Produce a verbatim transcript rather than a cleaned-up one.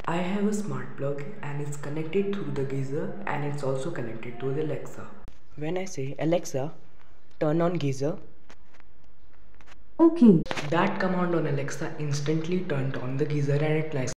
I have a smart plug and it's connected through the geyser and it's also connected to the Alexa. When I say Alexa, turn on geyser, Okay. that command on Alexa instantly turned on the geyser and it lights